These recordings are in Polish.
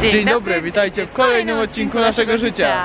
Dzień dobry, witajcie w kolejnym odcinku naszego życia.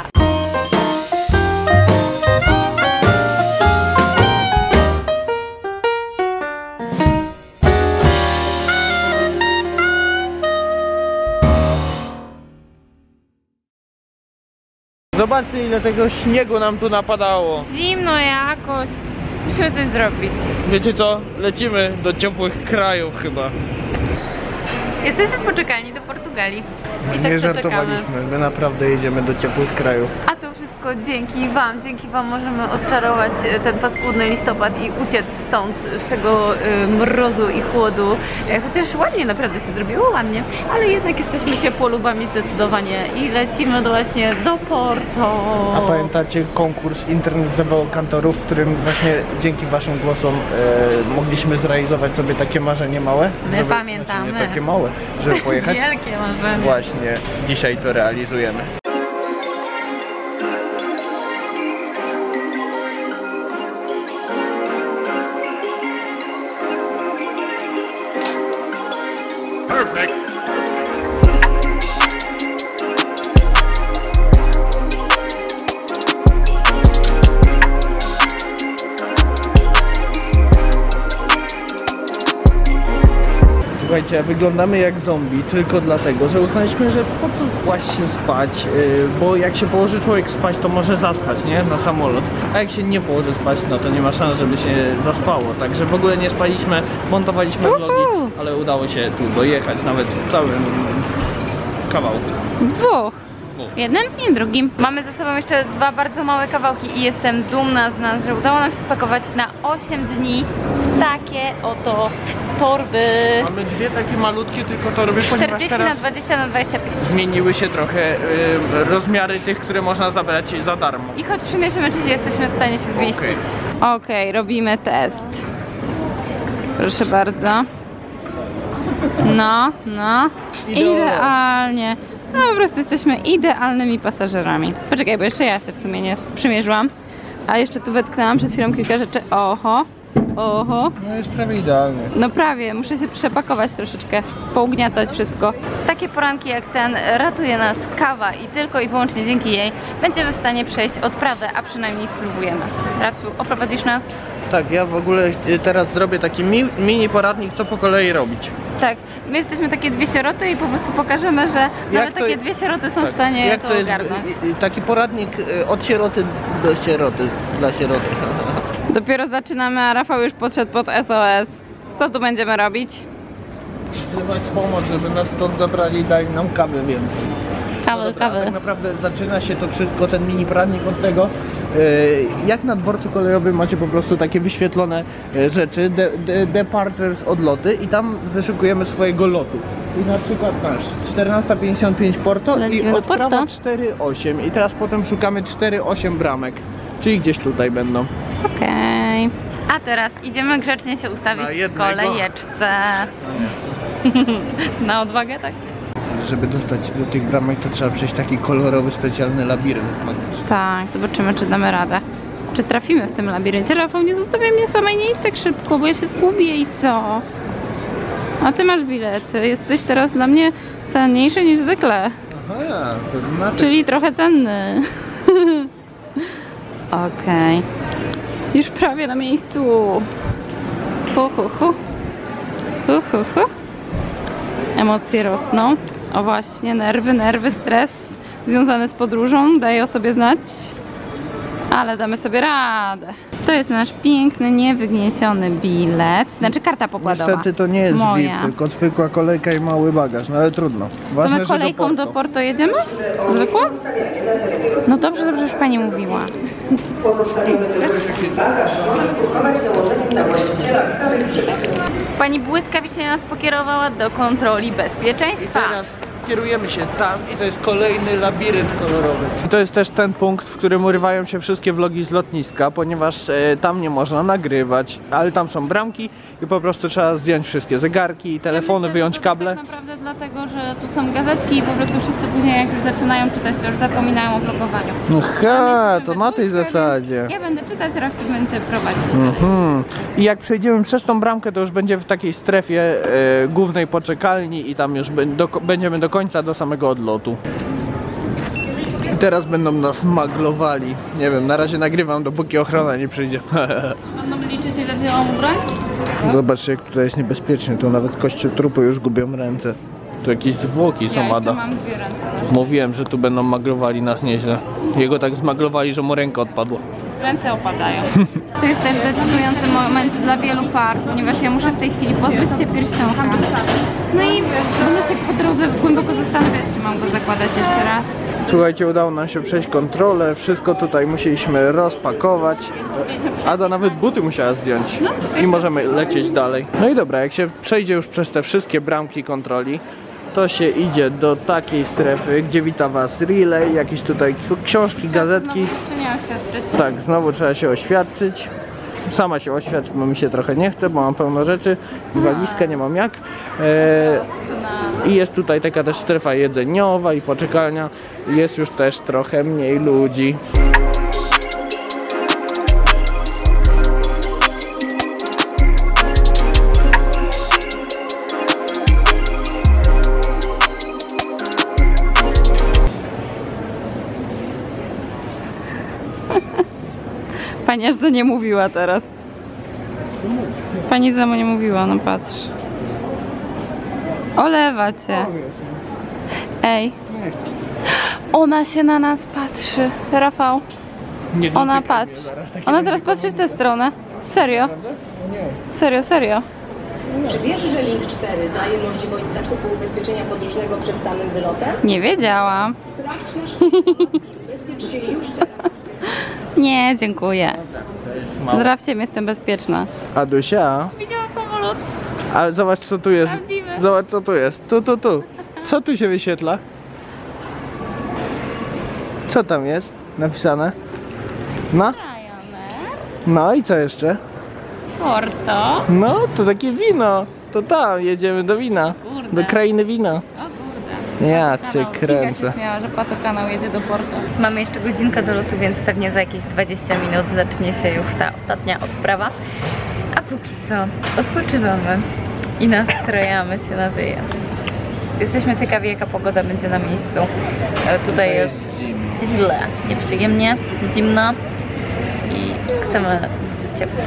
Zobaczcie, ile tego śniegu nam tu napadało. Zimno jakoś. Musimy coś zrobić. Wiecie co? Lecimy do ciepłych krajów chyba. Jesteśmy w poczekalni do Portugalii. I tak Nie to żartowaliśmy, czekamy. my naprawdę jedziemy do ciepłych krajów. A to wszystko dzięki wam możemy odczarować ten paskudny listopad i uciec stąd, z tego mrozu i chłodu. Chociaż ładnie naprawdę się zrobiło, ładnie, ale jednak jesteśmy ciepłolubami zdecydowanie i lecimy właśnie do Porto. A pamiętacie konkurs internetowego kantorów, w którym właśnie dzięki waszym głosom mogliśmy zrealizować sobie takie marzenie małe? My pamiętamy. Znaczy nie takie małe, żeby pojechać. Wielkie marzenie. Właśnie dzisiaj to realizujemy. Słuchajcie, wyglądamy jak zombie tylko dlatego, że uznaliśmy, że po co kłaść się spać, bo jak się położy człowiek spać, to może zaspać, nie? Na samolot, a jak się nie położy spać, no to nie ma szans, żeby się zaspało, także w ogóle nie spaliśmy, montowaliśmy vlogi, ale udało się tu dojechać, nawet w całym kawałku. W dwóch. W jednym i w drugim. Mamy ze sobą jeszcze dwa bardzo małe kawałki i jestem dumna z nas, że udało nam się spakować na 8 dni takie oto torby. Mamy dwie takie malutkie tylko torby, ponieważ 40 teraz na 20 na 25. zmieniły się trochę rozmiary tych, które można zabrać za darmo. I choć przymierzymy, czy jesteśmy w stanie się zmieścić. Okej, robimy test. Proszę bardzo. No. Idealnie. No po prostu jesteśmy idealnymi pasażerami. Poczekaj, bo jeszcze ja się w sumie nie przymierzyłam. A jeszcze tu wetknęłam przed chwilą kilka rzeczy. Oho. No jest prawie idealnie. No prawie, muszę się przepakować troszeczkę, pougniatać wszystko. W takie poranki jak ten ratuje nas kawa i tylko i wyłącznie dzięki jej będziemy w stanie przejść odprawę, a przynajmniej spróbujemy. Rafciu, oprowadzisz nas? Tak, ja w ogóle teraz zrobię taki mini poradnik, co po kolei robić. Tak, my jesteśmy takie dwie sieroty i po prostu pokażemy, że nawet takie dwie sieroty są w stanie jak to ogarnąć. Taki poradnik od sieroty do sieroty, dla sieroty. Dopiero zaczynamy, a Rafał już podszedł pod SOS. Co tu będziemy robić? Wzywać pomoc, żeby nas stąd zabrali i dali nam kawy więcej. Kawy. Tak naprawdę zaczyna się to wszystko, ten mini poradnik od tego, jak na dworcu kolejowym macie po prostu takie wyświetlone rzeczy, departures, odloty i tam wyszukujemy swojego lotu. I na przykład nasz 14:55 Porto. Lecimy I do odprawa Porto. 4:08 i teraz potem szukamy 4:08 bramek, czyli gdzieś tutaj będą. Okej. A teraz idziemy grzecznie się ustawić w kolejeczce. Na odwagę, tak? Żeby dostać do tych bramek, to trzeba przejść taki kolorowy, specjalny labirynt magiczny. Tak, zobaczymy, czy damy radę. Czy trafimy w tym labiryncie. Rafał, nie zostawiaj mnie samej, nie idź tak szybko, bo ja się zgubię i co? A ty masz bilety. Jesteś teraz dla mnie cenniejszy niż zwykle. Aha, to znaczy... Czyli trochę cenny. Okej. Już prawie na miejscu. Hu. Emocje rosną. O właśnie, nerwy, stres związany z podróżą daje o sobie znać. Ale damy sobie radę. To jest nasz piękny, niewygnieciony bilet. Znaczy karta pokładowa. Niestety to nie jest moja. VIP, tylko zwykła kolejka i mały bagaż, no ale trudno. Ważne, To my kolejką do Porto jedziemy? Zwykła? No dobrze, już pani mówiła. Pani błyskawicznie nas pokierowała do kontroli bezpieczeństwa. Teraz kierujemy się tam i to jest kolejny labirynt kolorowy. I to jest też ten punkt, w którym urywają się wszystkie vlogi z lotniska, ponieważ tam nie można nagrywać, ale tam są bramki i po prostu trzeba zdjąć wszystkie zegarki, telefony, myślę, wyjąć że to kable. Tak naprawdę dlatego, że tu są gazetki i po prostu wszyscy później jak już zaczynają czytać, to już zapominają o vlogowaniu. Aha, to na tej zasadzie. Ja będę czytać, Rafciu będzie prowadzić. I jak przejdziemy przez tą bramkę, to już będzie w takiej strefie głównej poczekalni i tam już będziemy do końca, do samego odlotu. I teraz będą nas maglowali. Nie wiem, na razie nagrywam, dopóki ochrona nie przyjdzie. Będą liczyć, ile wzięłam ubrań? Zobaczcie, jak tutaj jest niebezpiecznie. Tu nawet kościotrupy już gubią ręce. Tu jakieś zwłoki są, Ada. mam 2 ręce. Mówiłem, że tu będą maglowali nas nieźle. Jego tak zmaglowali, że mu ręka odpadła. Ręce opadają. To jest też decydujący moment dla wielu par, ponieważ ja muszę w tej chwili pozbyć się pierścionka. No i będę się po drodze głęboko zastanawiać, czy mam go zakładać jeszcze raz. Słuchajcie, udało nam się przejść kontrolę. Wszystko tutaj musieliśmy rozpakować. Ada nawet buty musiała zdjąć. I możemy lecieć dalej. No i dobra, jak się przejdzie już przez te wszystkie bramki kontroli, to się idzie do takiej strefy, gdzie wita was relay, jakieś tutaj książki, gazetki. Czy nie oświadczyć? Tak, znowu trzeba się oświadczyć. Sama się oświadczyć, bo mi się trochę nie chce, bo mam pełno rzeczy. Walizkę nie mam jak. I jest tutaj taka też strefa jedzeniowa i poczekalnia. Jest już też trochę mniej ludzi. Pani aż za nie mówiła teraz. Pani za mnie nie mówiła, no patrz. Olewa cię. Ej. Nie chcę. Ona się na nas patrzy. Rafał. Nie Ona dotykaj mnie patrzy. zaraz, takie Ona będzie teraz patrzy w tę podobne. stronę. Serio? Nie. Serio, serio. Czy wiesz, że link 4 daje możliwość zakupu ubezpieczenia podróżnego przed samym wylotem? Nie wiedziałam. Sprawdź nasz website i ubezpiecz się już teraz. Nie, dziękuję. Mało. Zdrawcie mnie, jestem bezpieczna. Adusia, Widziałam samolot. a zobacz co tu jest. Prawdziwy. Zobacz co tu jest. Tu. Co tu się wyświetla? Co tam jest napisane? No? Ryanair. No i co jeszcze? Porto. No, to takie wino. To tam, jedziemy do wina. Kurde. Do krainy wina. O kurde. Ja cię kręcę. Miała, że Pato kanał jedzie do Porto. Mamy jeszcze godzinkę do lotu, więc pewnie za jakieś 20 minut zacznie się już ta ostatnia odprawa. A póki co odpoczywamy i nastrajamy się na wyjazd. Jesteśmy ciekawi, jaka pogoda będzie na miejscu. Tutaj jest źle, nieprzyjemnie, zimno i chcemy ciepło.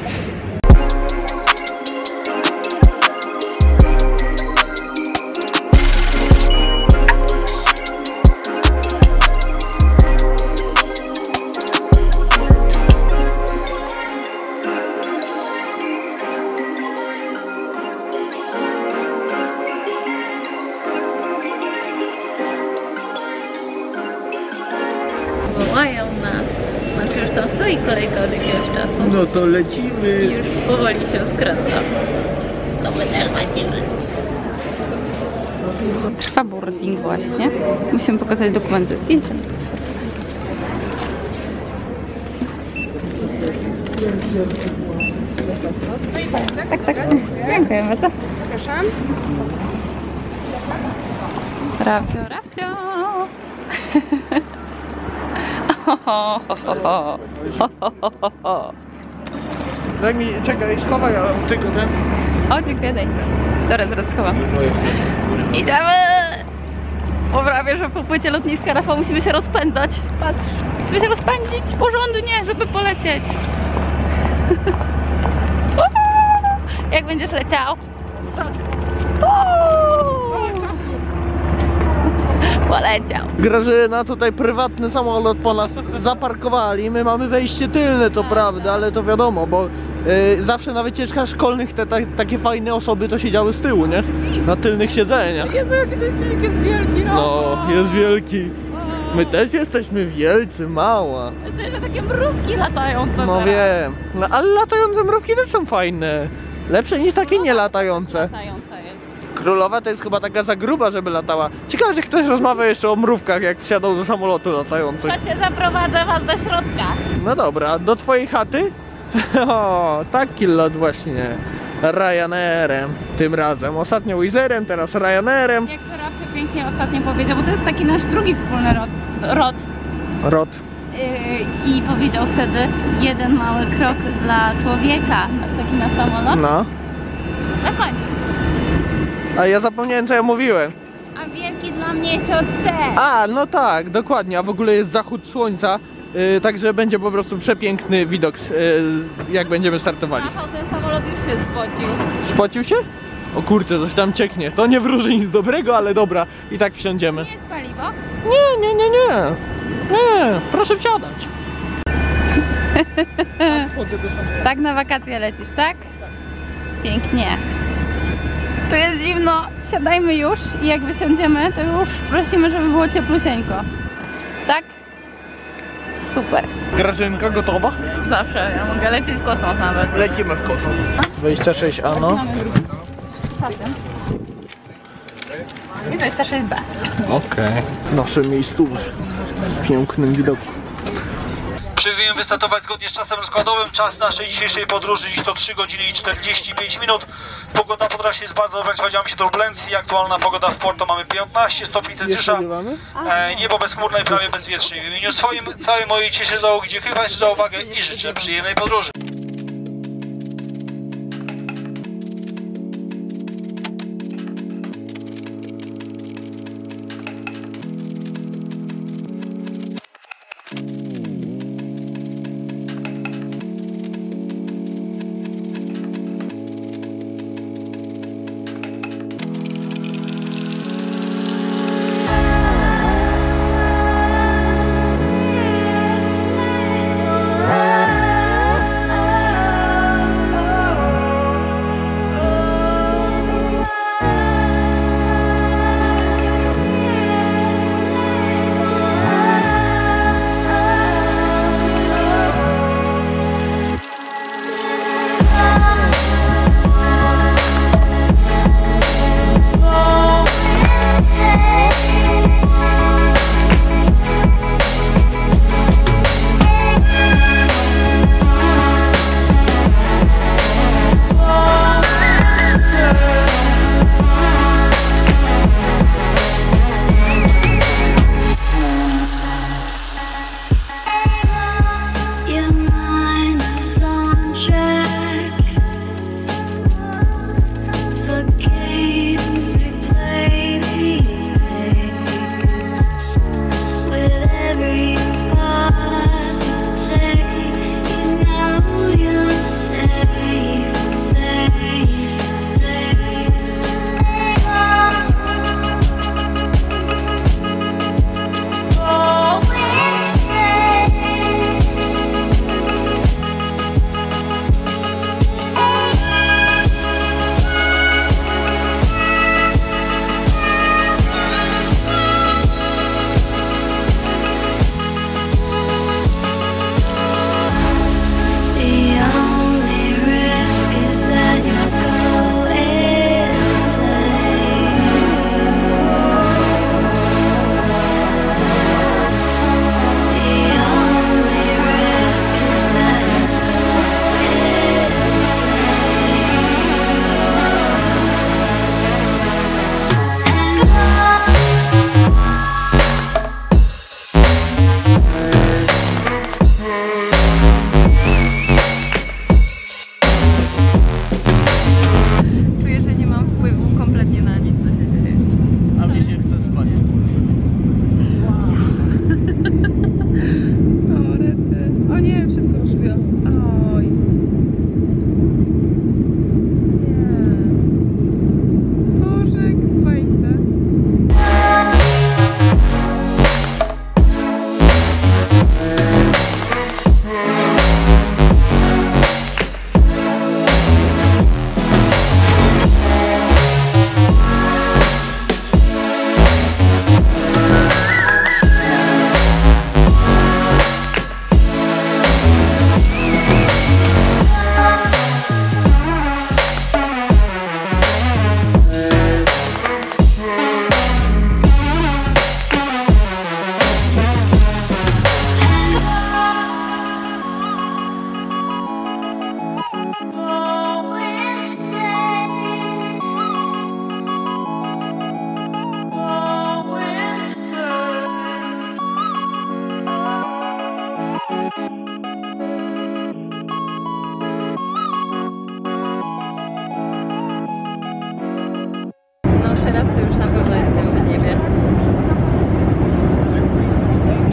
Wołają nas. Znaczy już tam stoi kolejka od jakiegoś czasu. No to I lecimy. już powoli się skraca. To my też lecimy. Trwa boarding właśnie. Musimy pokazać dokument ze zdjęciem. Tak. Dziękuję bardzo. Przepraszam. Rafcio. Daj mi, czekaj, schowaj, ja tylko ten. O, dziękuję, daj. Dobra, zaraz schowam. Idziemy! Bo prawie, że po płycie lotniska, Rafał, musimy się rozpędzać. Patrz, musimy się rozpędzić porządnie, żeby polecieć. Jak będziesz leciał? Poleciał. Grażyna, tutaj prywatny samolot po nas zaparkowali. My mamy wejście tylne, co prawda, ale to wiadomo, bo zawsze na wycieczkach szkolnych takie fajne osoby to siedziały z tyłu, nie? Na tylnych siedzeniach. Jezu, jaki ten silnik jest wielki, No, jest wielki. My też jesteśmy wielcy, mała. Jesteśmy takie mrówki latające. No teraz. wiem, no, ale latające mrówki też są fajne. Lepsze niż takie nielatające. Latająca jest. Królowa to jest chyba taka za gruba, żeby latała. Ciekawe, że ktoś rozmawia jeszcze o mrówkach, jak wsiadał do samolotu latających. Chodźcie, zaprowadzę was do środka. No dobra, do twojej chaty? O, taki lot właśnie. Ryanairem tym razem. Ostatnio Wizzairem, teraz Ryanairem. Jak to Rafcio pięknie ostatnio powiedział, bo to jest taki nasz drugi wspólny Rot. I powiedział wtedy jeden mały krok dla człowieka, taki na samolot. No. Na końcu. A ja zapomniałem, co ja mówiłem. A wielki na mnie się odtrze. A, no tak, dokładnie, a w ogóle jest zachód słońca, także będzie po prostu przepiękny widok, jak będziemy startowali. Machał, ten samolot już się spocił. Spocił się? O kurczę, coś tam cieknie. To nie wróży nic dobrego, ale dobra, i tak wsiądziemy. Nie jest paliwo? Nie, proszę wsiadać. Tak na wakacje lecisz, tak? Pięknie. Tu jest zimno, siadajmy już i jak wysiądziemy, to już prosimy, żeby było cieplusieńko. Tak? Super. Grażynka gotowa? Zawsze, ja mogę lecieć w kosmos nawet. Lecimy w kosmos. 26 ano. I 26B. Okej. Nasze miejscówki z pięknym widokiem. Przyjmujemy wystartować zgodnie z czasem rozkładowym. Czas naszej dzisiejszej podróży dziś to 3 godziny i 45 minut. Pogoda po trasie jest bardzo dobra, spodziewamy się turbulencji. Aktualna pogoda w Porto mamy 15 stopni Celsjusza. Niebo bezchmurne i prawie bezwietrzne. W imieniu swoim, całej mojej dzisiejszej załogi dziękuję Państwu za uwagę i życzę przyjemnej podróży.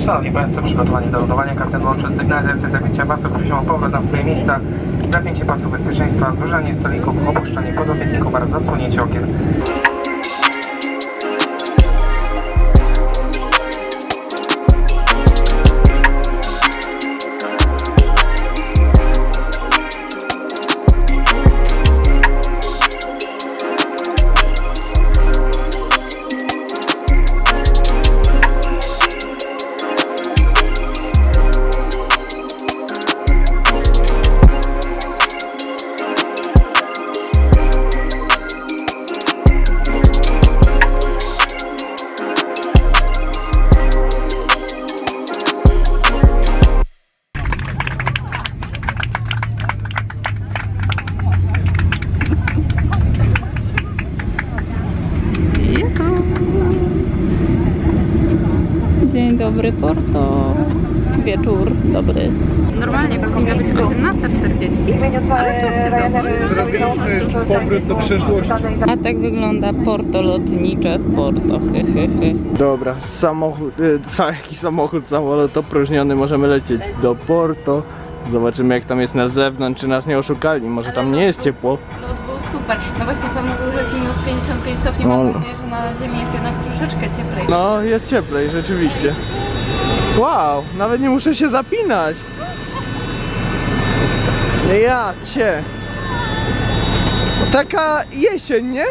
Szanowni Państwo, przygotowani do lądowania. Kapitan łączy sygnalizację zapięcia pasów, prosimy o powrót na swoje miejsca, zapięcie pasów bezpieczeństwa, złożenie stolików, opuszczenie podopietników oraz odsłonięcie okien. Dzień dobry, Porto. Wieczór dobry. Normalnie powinno być 18:40, ale czas się Zrobiliśmy powrót do przeszłości. A tak wygląda Porto lotnicze w Porto. Dobra, jaki samochód, samolot opróżniony, możemy lecieć do Porto. Zobaczymy jak tam jest na zewnątrz, czy nas nie oszukali, może tam nie jest ciepło. Lot był super. No właśnie pan mówił, że jest minus 55 stopni, mam nadzieję, że na ziemi jest jednak troszeczkę cieplej. No, jest cieplej, rzeczywiście. Wow, nawet nie muszę się zapinać. Ja cię. Taka jesień, nie?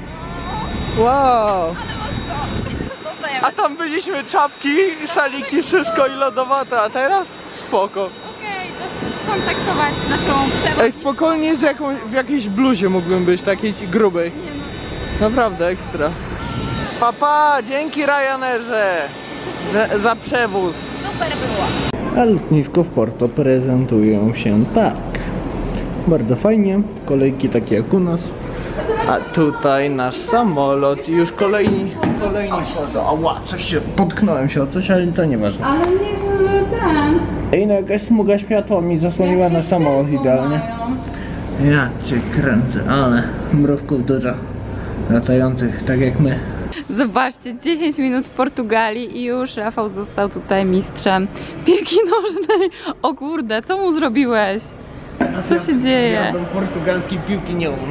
Wow. A tam byliśmy czapki, szaliki, wszystko i lodowato, a teraz spoko. Okej, to kontaktować z naszą przewodniczką. Ej, spokojnie w jakiejś bluzie mógłbym być, takiej grubej. Naprawdę ekstra. Papa, dzięki Ryanerze za przewóz. Super było. A lotnisko w Porto prezentują się tak. Bardzo fajnie, kolejki takie jak u nas. A tutaj nasz samolot i już kolejni wchodzą. Ała, potknąłem się o coś, ale to nieważne. Ale nie ten. Ej, no jakaś smuga światła mi zasłoniła nasz samolot idealnie. Ja cię kręcę, ale mrówków dużo latających, tak jak my. Zobaczcie, 10 minut w Portugalii i już Rafał został tutaj mistrzem piłki nożnej. O kurde, co mu zrobiłeś? Co się dzieje? Ja do portugalskiej piłki nie umiem.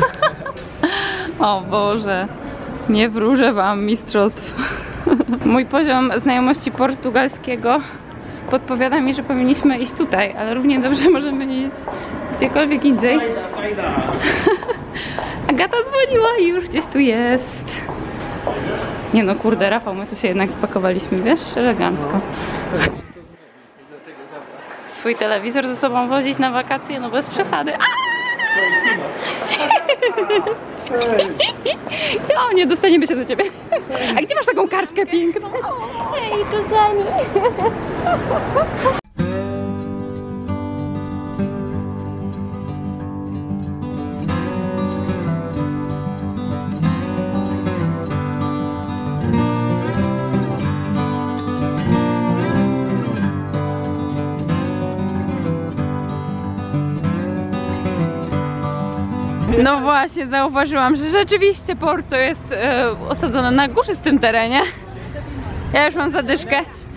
O Boże, nie wróżę wam mistrzostw. Mój poziom znajomości portugalskiego podpowiada mi, że powinniśmy iść tutaj, ale równie dobrze możemy iść gdziekolwiek indziej. Agata dzwoniła i już gdzieś tu jest. Nie no kurde, Rafał, my tu się jednak spakowaliśmy, wiesz, elegancko. Swój telewizor ze sobą wozić na wakacje, no bez przesady. O, nie dostaniemy się do ciebie. A gdzie masz taką kartkę piękną? Hej, kochani. No właśnie, zauważyłam, że rzeczywiście Porto jest osadzone na górzystym terenie. Ja już mam zadyszkę.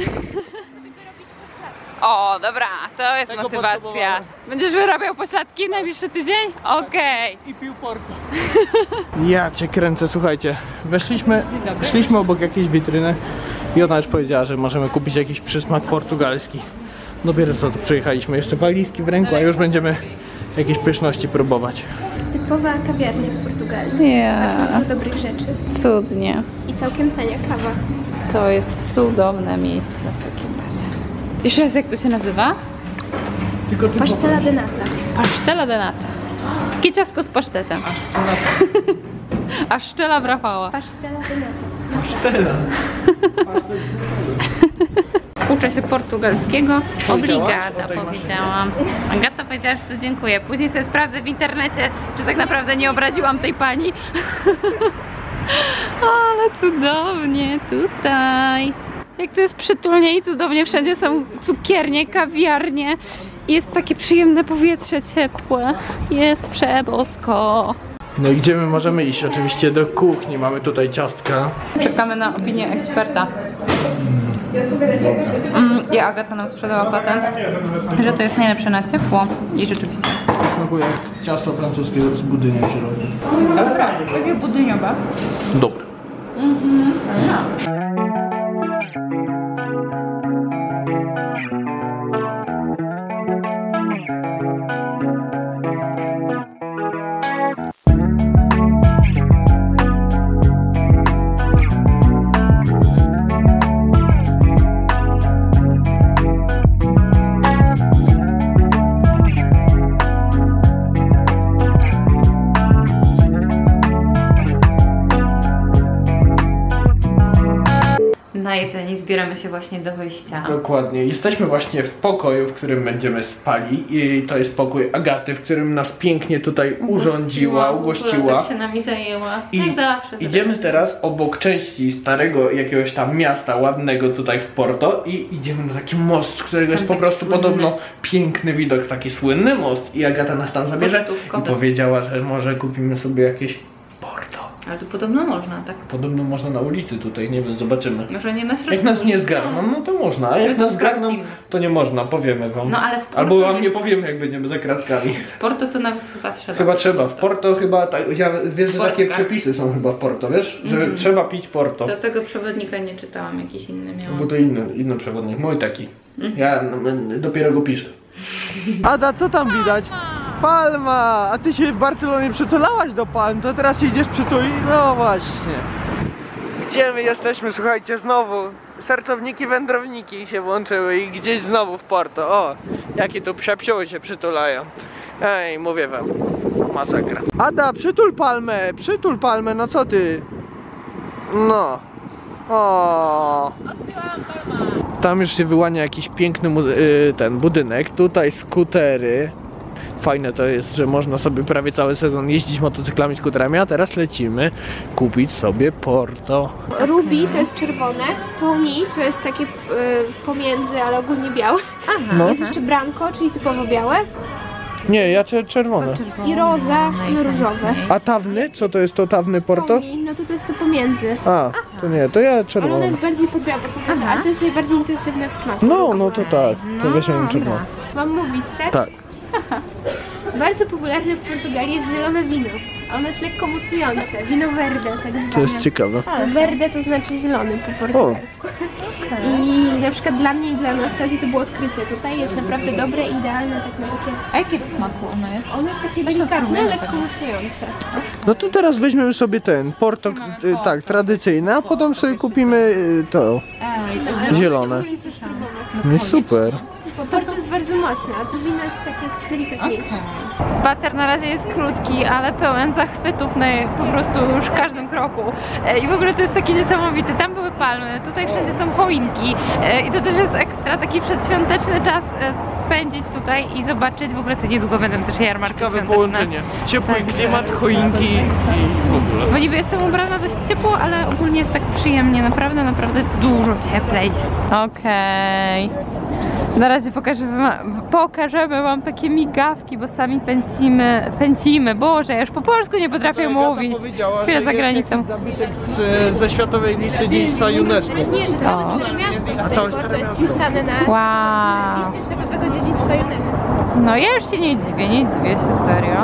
O, dobra, to jest Tego motywacja. potrzebowałem. Będziesz wyrabiał pośladki w najbliższy tydzień? Okej. I pił Porto. Ja cię kręcę, słuchajcie. Szliśmy obok jakiejś witryny i ona już powiedziała, że możemy kupić jakiś przysmak portugalski. Dopiero co tu przyjechaliśmy, jeszcze walizki w ręku, a już będziemy jakieś pyszności próbować. Typowa kawiarnia w Portugalii. Bardzo dużo dobrych rzeczy. Cudnie. I całkiem tania kawa. To jest cudowne miejsce w takim razie. Jeszcze raz, jak to się nazywa? Pastela de nata. Pasztela de nata. Takie ciastko z pasztetem. A szczela w Rafała. Pastela de nata. Pasztela. Uczę się portugalskiego. Obrigada, o tej maszynie? powiedziałam. Agata powiedziała, że to dziękuję. Później sobie sprawdzę w internecie, czy tak naprawdę nie obraziłam tej pani. Ale cudownie tutaj. Jak to jest przytulnie i cudownie. Wszędzie są cukiernie, kawiarnie. Jest takie przyjemne powietrze ciepłe. Jest przebosko. No i gdzie my możemy iść? Oczywiście do kuchni. Mamy tutaj ciastka. Czekamy na opinię eksperta. I Agata nam sprzedała patent, że to jest najlepsze na ciepło i rzeczywiście. Smakuje jak ciasto francuskie z budynia w środku. Dobra, takie budyniowe. Dobre. Na jedzenie zbieramy się właśnie do wyjścia. Dokładnie. Jesteśmy właśnie w pokoju, w którym będziemy spali i to jest pokój Agaty, w którym nas pięknie tutaj urządziła, ugościła. Tak się nami zajęła. I Jak zawsze. idziemy teraz obok części starego jakiegoś tam miasta ładnego tutaj w Porto i idziemy na taki most, z którego jest po prostu podobno piękny widok, taki słynny most i Agata nas tam zabierze i powiedziała, że może kupimy sobie jakieś Porto. Ale tu podobno można, tak? Podobno można na ulicy tutaj, nie wiem, zobaczymy. Może nie na środku. Jak nas nie zgarną, no to można, a jak to nas zgarną, sprawdzimy. to nie można, powiemy wam. No ale w Porto Albo wam nie- nie powiemy, jak będziemy za kratkami. W Porto to nawet chyba trzeba. Chyba trzeba, w Porto chyba, ja wiesz, że takie Portkach. przepisy są chyba w Porto, wiesz? Że trzeba pić Porto. Do tego przewodnika nie czytałam, jakiś inny miałam. Bo to inny przewodnik, mój taki. Ja dopiero go piszę. Ada, co tam widać? Palma! A ty się w Barcelonie przytulałaś do palm, to teraz się idziesz przytulić? No właśnie. Gdzie my jesteśmy? Słuchajcie, znowu sercowniki, wędrowniki się włączyły i gdzieś znowu w Porto. O, jakie tu psiapsioły się przytulają. Ej, mówię wam, masakra. Ada, przytul palmę, no co ty? No. O. Tam już się wyłania jakiś piękny ten budynek. Tutaj skutery. Fajne to jest, że można sobie prawie cały sezon jeździć motocyklami, skuterami, a teraz lecimy kupić sobie Porto. Ruby to jest czerwone, Tony to jest takie pomiędzy, ale ogólnie białe. No. Jest jeszcze Branco, czyli typowo białe. Nie, ja czerwone. I Roza, no różowe. A tawny? Co to jest to tawny Porto? Tony, no to jest to pomiędzy. A, to nie, to ja Ale ono czerwone. jest bardziej pod białe podchodzące, ale to jest najbardziej intensywne w smaku. No to tak, to weźmiemy czerwone. Mam mówić, tak? Tak. Bardzo popularne w Portugalii jest zielone wino. A ono jest lekko musujące. Wino verde, tak zwane. To jest ciekawe. Verde to znaczy zielony po portugalsku. I na przykład dla mnie i dla Anastazji to było odkrycie. Tutaj jest naprawdę dobre i idealne tak na takie... A jakie w smaku ono jest? Ono jest takie delikatne, lekko musujące. No to teraz weźmiemy sobie ten Porto, tak, tradycyjny, a potem sobie kupimy to zielone. Musicie spróbować. No i super. Bo Porto jest bardzo mocne, a to wino jest takie delikatniejsze. Spacer na razie jest krótki, ale pełen zachwytów na po prostu już każdym kroku. I w ogóle to jest takie niesamowite. Tam były palmy, tutaj wszędzie są choinki. I to też jest ekstra, taki przedświąteczny czas spędzić tutaj i zobaczyć. W ogóle tu niedługo będą też jarmarki świąteczne. Ciepły Także- klimat, choinki i w ogóle. Bo niby jestem ubrana dość ciepło, ale ogólnie jest tak przyjemnie, naprawdę dużo cieplej. Okej. Na razie pokażemy wam takie migawki, bo sami pęcimy. Boże, ja już po polsku nie potrafię mówić. Chwilę za granicą. Zabytek ze światowej listy dziedzictwa UNESCO. Nie, że całe Stare Miasto. całe Porto Stare jest Miasto. wpisane na Wow. listę Światowego Dziedzictwa UNESCO. No ja już się nie dziwię się serio.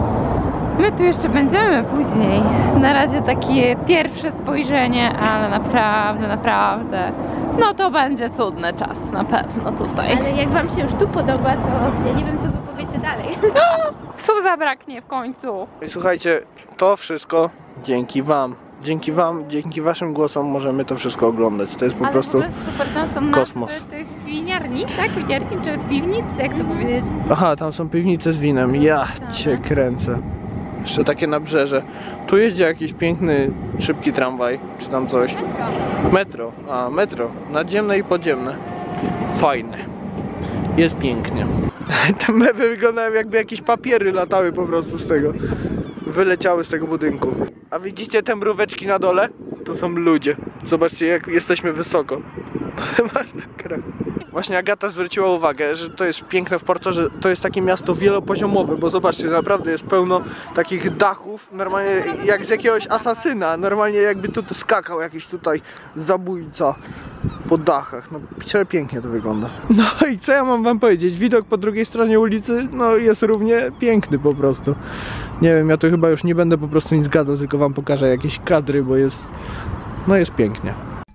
My tu jeszcze będziemy później. Na razie takie pierwsze spojrzenie, ale naprawdę, no to będzie cudny czas na pewno tutaj. Ale jak wam się już tu podoba, to ja nie wiem, co wy powiecie dalej. Słów zabraknie w końcu. I słuchajcie, to wszystko dzięki wam. Dzięki wam, dzięki waszym głosom możemy to wszystko oglądać. To jest po prostu... Ale w ogóle super, tam są kosmos. nazwy tych winiarni, tak? Winiarni czy piwnic, jak to powiedzieć? Aha, tam są piwnice z winem. Ja cię kręcę. Jeszcze takie nabrzeże. Tu jeździ jakiś piękny, szybki tramwaj, czy tam coś. Metro. A, metro. Nadziemne i podziemne. Fajne. Jest pięknie. Te mewy wyglądają, jakby jakieś papiery latały po prostu z tego. Wyleciały z tego budynku. A widzicie te mróweczki na dole? To są ludzie. Zobaczcie, jak jesteśmy wysoko. Masakra. Właśnie Agata zwróciła uwagę, że to jest piękne w Porto, że to jest takie miasto wielopoziomowe, bo zobaczcie, naprawdę jest pełno takich dachów, normalnie jak z jakiegoś asasyna, normalnie jakby tu skakał jakiś tutaj zabójca. po dachach. No pięknie to wygląda. No i co ja mam wam powiedzieć? Widok po drugiej stronie ulicy no jest równie piękny po prostu. Nie wiem, ja tu chyba już nie będę po prostu nic gadał, tylko wam pokażę jakieś kadry, bo jest... no jest pięknie.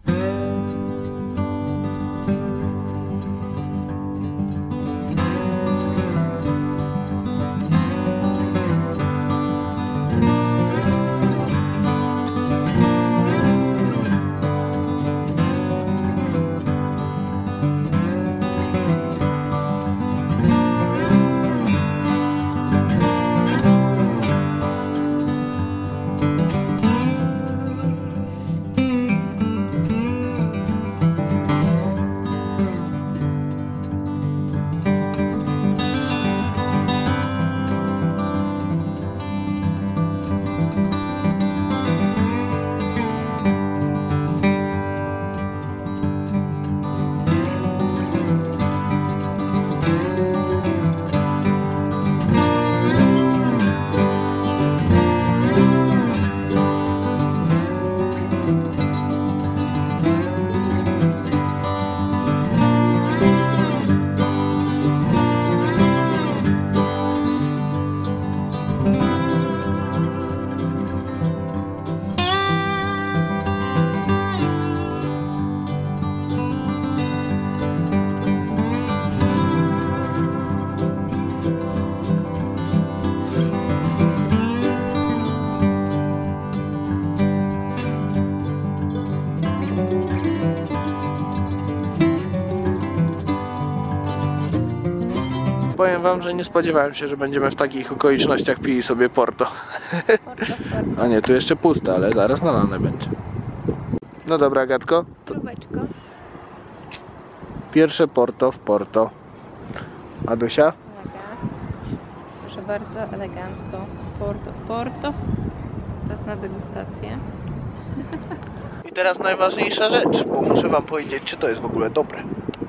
Powiem wam, że nie spodziewałem się, że będziemy w takich okolicznościach pili sobie Porto. A nie, tu jeszcze puste, ale zaraz nalane będzie. No dobra, Agatko. Zdróweczko. Pierwsze Porto w Porto. Adusia? Proszę bardzo, elegancko. Porto w Porto. Czas na degustację. I teraz najważniejsza rzecz, bo muszę wam powiedzieć, czy to jest w ogóle dobre.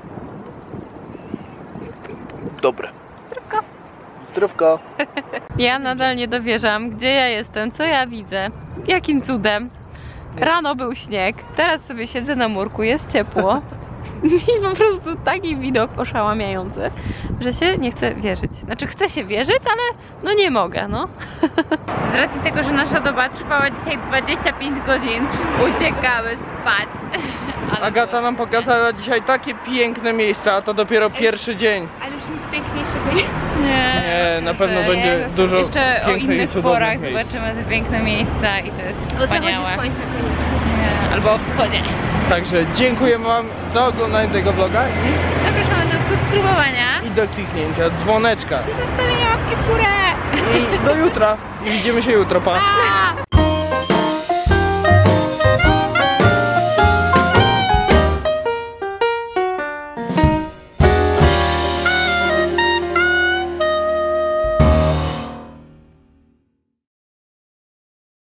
Dobre. Zdrówko. Ja nadal nie dowierzam, gdzie ja jestem, co ja widzę, jakim cudem. Rano był śnieg, teraz sobie siedzę na murku, jest ciepło i po prostu taki widok oszałamiający, że się nie chce wierzyć. Znaczy chcę się wierzyć, ale no nie mogę, no. Z racji tego, że nasza doba trwała dzisiaj 25 godzin, uciekamy spać. Ale Agata nam pokazała dzisiaj takie piękne miejsca, a to dopiero pierwszy dzień. Ale już nic piękniejszego nie. Nie, Na pewno będzie dużo jeszcze o pięknych i innych cudownych porach miejsc. zobaczymy te piękne miejsca i to jest O zachodzie wspaniałe. słońca koniecznie. Nie, albo o wschodzie. Także dziękuję wam za oglądanie tego vloga Zapraszamy do subskrybowania i do kliknięcia dzwoneczka. i zostawienia łapki w górę. I do jutra. I widzimy się jutro, pa! Pa!